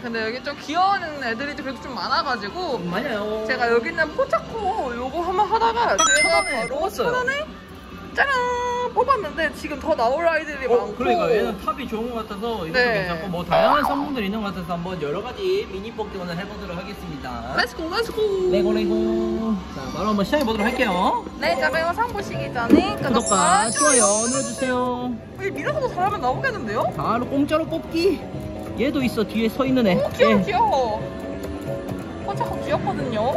근데 여기 좀 귀여운 애들이 그래도 좀 많아가지고 맞아요. 제가 여기 있는 포차코 요거 한번 하다가 제가 바로 1,000원에 짜란 뽑았는데 지금 더 나올 아이들이 많고. 그러니까 얘는 탑이 좋은 것 같아서 이것도 네. 괜찮고 뭐 다양한 성분들이 있는 것 같아서 한번 여러 가지 미니 뽑기 오늘 해보도록 하겠습니다. 렛츠고 렛츠고. 레고. 자, 바로 한번 시작해 보도록 할게요. 네, 자 영상 보시기 전에 구독과 좋아요 눌러주세요. 이 밀어서도 잘하면 나오겠는데요? 바로 공짜로 뽑기. 얘도 있어, 뒤에 서 있는 애. 오, 귀여워 예. 귀여워. 포차코 귀엽거든요.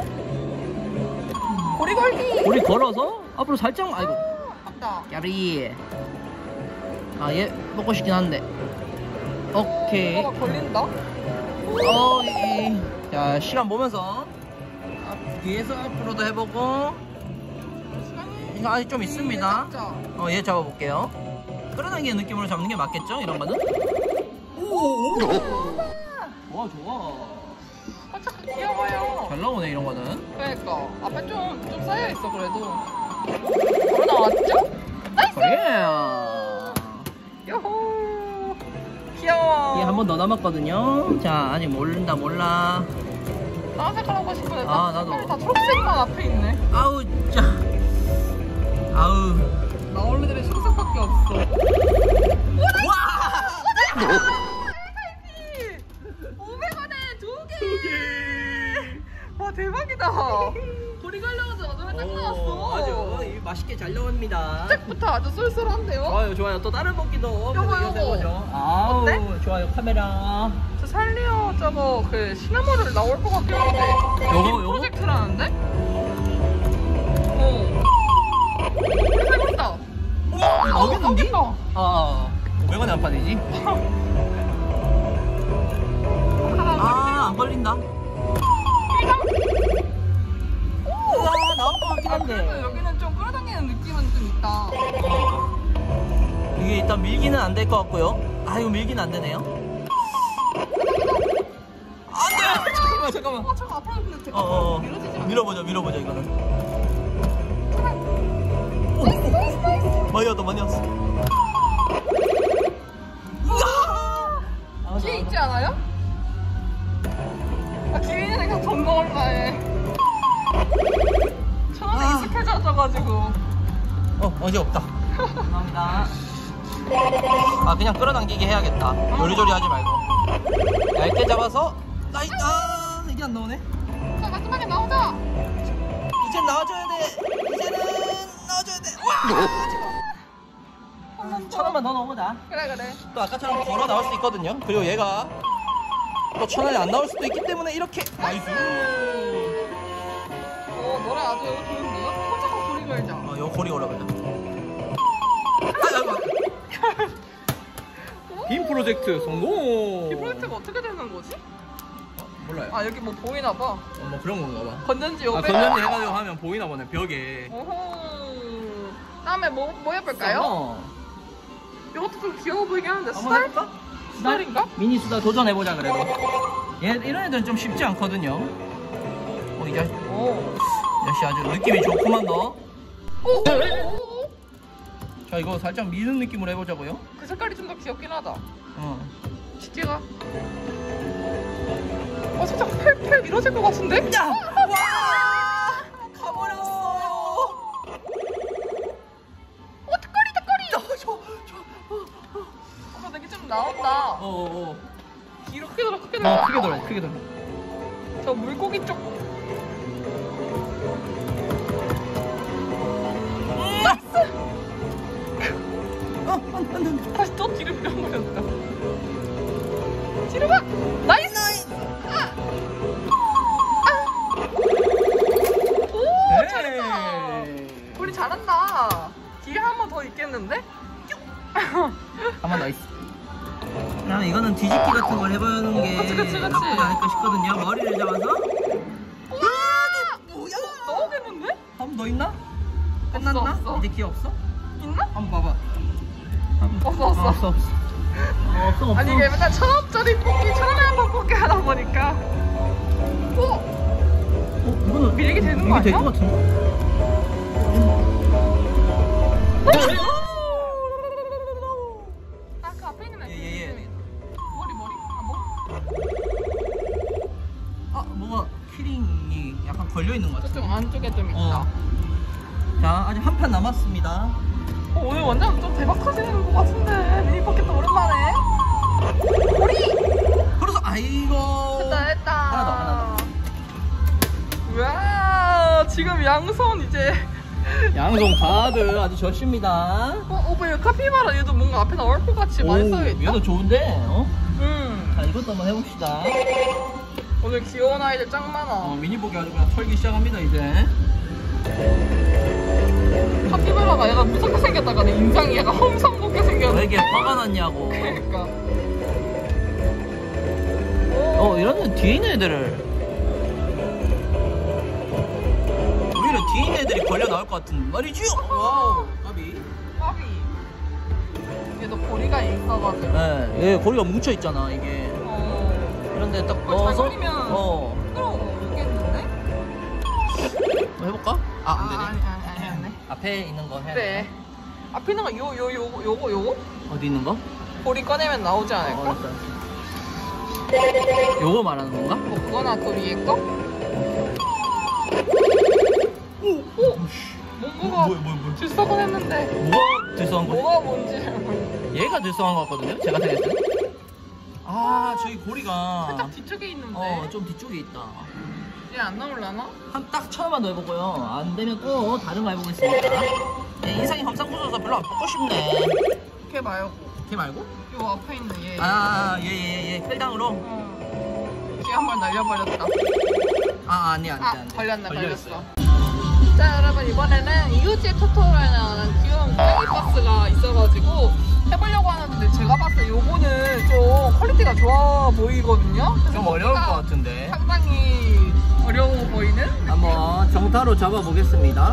고리 걸기. 우리 걸어서 앞으로 살짝. 아이고 맞다. 야리. 아, 얘 먹고 싶긴 한데. 오케이. 뭐가 걸린다? 자, 시간 보면서 뒤에서 앞으로도 해보고. 이거 아직 좀 있습니다. 얘 잡아볼게요. 끌어당기는 느낌으로 잡는 게 맞겠죠? 이런 거는? 오! 좋아, 좋아. 포차코 귀여워요. 잘 나오네, 이런 거는. 그러니까 앞에 좀 쌓여있어 그래도. 바로 나왔죠? 나이스! 그래. 요호 귀여워. 얘 한 번 더 남았거든요. 자, 아직 몰라. 다른 색깔 하고 싶은데 아, 나도. 다 초록색만 앞에 있네. 아우, 짜. 아우. 나 원래들이 초록색밖에 없어. 와! 500원에 2개! 와 대박이다. 고리 걸려가지고 나도 살짝 나왔어. 맞아. 이 맛있게 잘 나옵니다. 시작부터 아주 쏠쏠한데요? 좋아요, 좋아요. 또 다른 먹기도 요거. 해보죠. 아우, 어때? 좋아요. 카메라. 저 살리오 저거 그 시나모를 나올 것 같긴 한데. 요거? 프로젝트라는데? 오. 고리 걸린다. 나오겠는데? 나오겠다. 500원에 한 판이지? 안 걸린다. 우와, 나올 것 같긴 그래도 한데. 여기는 좀 끌어당기는 느낌은 좀 있다. 이게 일단 밀기는 안 될 것 같고요. 이거 밀기는 안 되네요. 안 돼! 잠깐만. 잠깐 앞으로 근데 제가 밀어지지 않아. 밀어보자, 이거는. 많이 왔어. 뒤에 있지 않아요? 뒤에 있는 애가 돈 넣을라 해. 1,000원에 익숙해져가지고. 어제 없다. 감사합니다. 그냥 끌어당기게 해야겠다. 요리조리 하지 말고. 얇게 잡아서. 이게 안 나오네. 자, 마지막에 나오자. 이젠 나와줘야 돼. 와! 1,000원만 더 넣어보자. 그래. 또 아까처럼 걸어 나올 수 있거든요. 그리고 얘가 또 1,000원이 안 나올 수도 있기 때문에 이렇게. 나이스. 노래 아주 좋은데요? 포차코 고리 걸자. 요 고리 걸어보자. 빔 프로젝트 성공. 이 프로젝트가 어떻게 되는 거지? 몰라요. 여기 뭐 보이나 봐. 뭐 그런 건가 봐. 건전지 500원. 건전지 해가지고 하면 보이나 보네, 벽에. 오호. 다음에 뭐 해볼까요? 이것도 좀 귀여워 보이긴 하는데 한번 수달? 해볼까? 수달인가? 미니 수다 도전해보자, 그래도. 이런 애들은 좀 쉽지 않거든요. 이 자식. 역시 아주 느낌이 좋구만, 너. 오. 자, 이거 살짝 미는 느낌으로 해보자고요. 그 색깔이 좀 더 귀엽긴 하다. 시티가. 살짝 팔 밀어질 것 같은데? 야! 와! 가버렸어요. 턱걸이. 되게 좀 나온다. 뒤로 크게 돌아. 크게 돌아. 저 물고기 쪽. 나이스! 안 돼. 다시 또 뒤로 밀어버렸다. 뒤로 가! 나이스! 오! 잘했다! 우리 잘한다. 뒤에 한 번 더 있겠는데? 한 번 더 있어. 나는 이거는 뒤집기 같은 걸 해보는 게 그치. 나쁘지 않을까 싶거든요. 머리를 잡아서. 뭐야? 나오겠는데? 한 번 더 있나? 끝났나? 없어. 이제 기회 없어? 있나? 한번 봐봐. 없어. 없어. 아니 이게 맨날 1,000원짜리 뽑기, 1,000원에 한 번 뽑기 하다 보니까 이거는 밀기 되는 거 아니야? 될것 같은데? 그 앞에 있는 애 예. 머리? 아, 뭐? 키링이 약간 걸려있는 것 같아. 좀 안쪽에 좀 있다. 자, 아직 한 판 남았습니다. 오늘 완전 좀 대박 터지는 것 같은데. 미니 포켓도 오랜만에. 오리! 그래서 아이고. 됐다. 하나 더. 우와, 지금 양손 이제. 양손 가득 아주 좋습니다. 오빠 얘 카피바라 얘도 뭔가 앞에 나올 것 같이 많이 써야겠다. 얘도 좋은데? 응. 자, 이것도 한번 해봅시다. 오늘 귀여운 아이들 짱 많아. 미니복이 아주 그냥 털기 시작합니다, 이제. 카피바라가 얘가 무섭게 생겼다가 내 인상이 약간 험상궂게 생겼는데. 왜 이렇게 화가 났냐고. 그러니까. 이러면 뒤에 있는 애들을. 오히려 뒤에 있는 애들이 걸려 나올 것 같은 말이죠? 와우, 까비. 까비. 얘도 고리가 있어가지고. 네, 얘 고리가 뭉쳐있잖아, 이게. 그런데 딱 잘 넣어서. 걸리면 끌어오겠는데? 한번 해볼까? 안 되네. 아니. 앞에 있는 거 해야 그래. 돼. 앞에 있는 거 요거? 어디 있는 거? 고리 꺼내면 나오지 않을까? 알았어. 요거 말하는 건가? 그거나 또 위에 거? 뭔가 뭐야. 들썩은 했는데 뭐가 들썩한 거지? 뭐가 뭔지 잘 모르겠어. 얘가 들썩한 거 같거든요? 제가 생각했을 때. 아, 저기 고리가. 살짝 뒤쪽에 있는데 좀 뒤쪽에 있다. 얘 안 나올라나? 딱 처음만 더 해보고요. 안 되면 또 다른 거 해보겠습니다. 인상이 험상궂어서 별로 안 뽑고 싶네. 걔 말고 걔 말고? 요 앞에 있는 얘. 얘. 끌당으로? 걔 한 번 날려버렸다. 아니야. 걸렸어. 자, 여러분, 이번에는 이웃집 토토로에 나오는 귀여운 고양이 박스가 있어가지고 해보려고 하는데 제가 봤을 때 요거는 좀 퀄리티가 좋아 보이거든요. 좀 어려울 것 같은데. 상당히 어려워 보이는? 한번 정타로 잡아보겠습니다.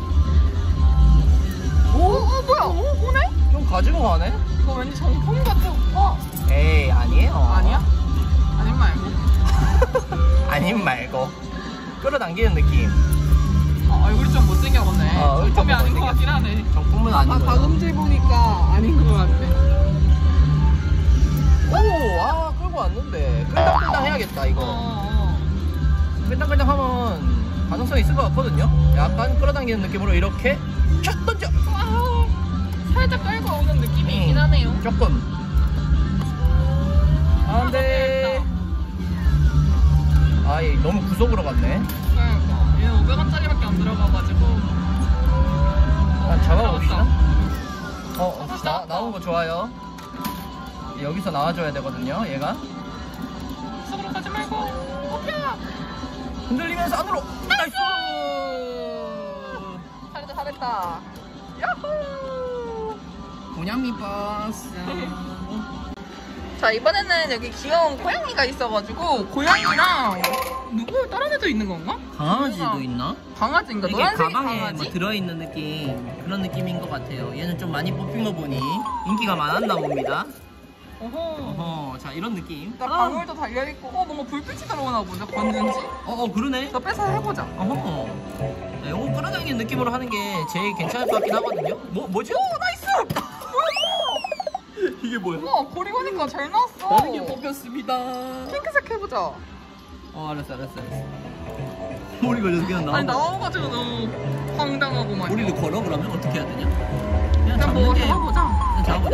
뭐야? 오네? 좀 가지고 가네? 이거 왠지 정품 같아, 오빠. 에이, 아니에요. 아니야? 아님 말고. 아님 말고. 끌어당기는 느낌. 얼굴이 좀 못생겨졌네. 얼굴이 좀 정품이 아닌 것 같긴 하네. 정품은 아닌 거예요. 박음질 보니까 아닌 것 같아. 끌고 왔는데. 끌당끌당 해야겠다, 이거. 끌당끌당 하면 가능성이 있을 것 같거든요. 약간 끌어당기는 느낌으로 이렇게 촥 던져. 살짝 끌고 오는 느낌이 있긴 하네요. 조금. 안돼. 얘 너무 구석으로 갔네. 그러니까 얘는 500원짜리밖에 안 들어가가지고. 잡아봅시다. 나온 거 좋아요. 여기서 나와줘야 되거든요, 얘가. 속으로 가지 말고. 오케야. 흔들리면서 안으로. 나이스. 잘했다. 야호. 고양이 버스. 자, 이번에는 여기 귀여운 고양이가 있어가지고 고양이랑 누구 다른 애도 있는 건가? 강아지도 있나? 강아지인가? 이게 노란색이 가방에 강아지? 뭐 들어있는 느낌, 그런 느낌인 것 같아요. 얘는 좀 많이 뽑힌 거 보니 인기가 많았나 봅니다. 어허. 자, 이런 느낌. 나 방울도 달려있고 뭔가 불빛이 들어오나 보죠? 건든지? 그러네. 저 빼서 해보자. 네, 요거 끌어당기는 느낌으로 하는 게 제일 괜찮을 것 같긴 하거든요. 뭐지? 나이스! 이게 뭐야? 우와, 고리 가니까 잘 나왔어. 다른 게 뽑혔습니다. 핑크색 해보자. 알았어. 머리가 저렇게 나와. 아니, 나와가지고 너무 황당하고 막. 머리를 걸어? 그러면 어떻게 해야 되냐? 그냥 뭐 잡아보자. 그냥 잡아보자.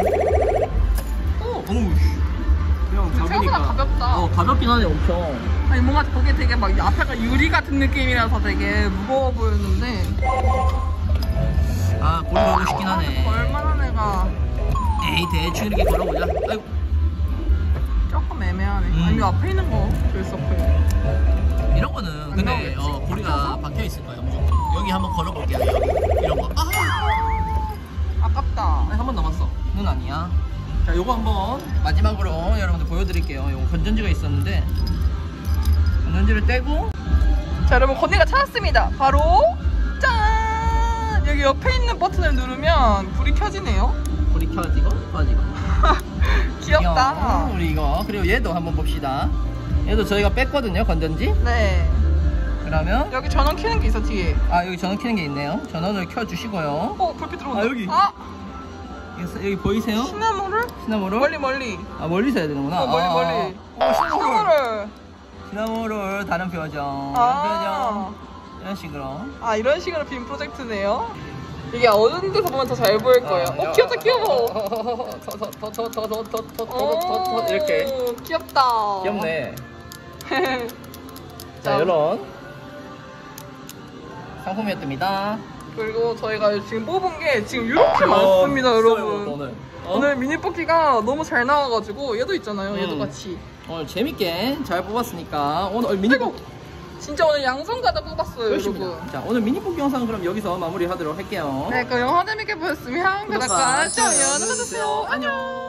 그냥 생각보다 가볍다. 가볍긴 하네, 엄청. 아니, 뭔가 거기에 되게 막 앞에가 유리 같은 느낌이라서 되게 무거워 보였는데. 고리 걸고 싶긴 하네. 얼마나 내가. 에이, 대충 이렇게 걸어보자. 아이고. 조금 애매하네. 아니, 앞에 있는 거 들썩해. 이런 거는 근데 고리가 박혀 있을 거예요, 무조건. 여기 한번 걸어볼게요. 이런 거. 아깝다. 한 번 남았어. 는 아니야. 자, 요거 한번 마지막으로 여러분들 보여드릴게요. 요거 건전지가 있었는데 건전지를 떼고. 자, 여러분, 건이가 찾았습니다. 바로 짠! 여기 옆에 있는 버튼을 누르면 불이 켜지네요. 불이 켜지고 꺼지고. 귀엽다. 우리 이거. 그리고 얘도 한번 봅시다. 얘도 저희가 뺐거든요, 건전지. 네. 그러면 여기 전원 켜는 게 있어, 뒤에. 여기 전원 켜는 게 있네요. 전원을 켜주시고요. 불빛 들어온다. 여기. 여기 보이세요? 시나모를? 시나모를? 멀리. 멀리서 해야 되는구나. 멀리. 시나모를. 너머로 다른 표정, 아. 이런 식으로. 아, 이런 식으로 빔 프로젝트네요. 이게 어두운 데서 보면 더 잘 보일 거예요. 귀엽다, 귀여워. 더 이렇게. 귀엽다. 귀엽네. 자, 이런 상품이었답니다. 그리고 저희가 지금 뽑은 게 지금 이렇게 많습니다, 여러분. 오늘 미니 뽑기가 너무 잘 나와가지고 얘도 있잖아요, 얘도 같이. 오늘 재밌게 잘 뽑았으니까 오늘 미니 뽑기 진짜 오늘 양손가락 뽑았어요, 여러분. 자, 오늘 미니 뽑기 영상은 그럼 여기서 마무리하도록 할게요. 네, 그럼 영상 재밌게 보셨으면 구독과 좋아요 눌러주세요. 안녕.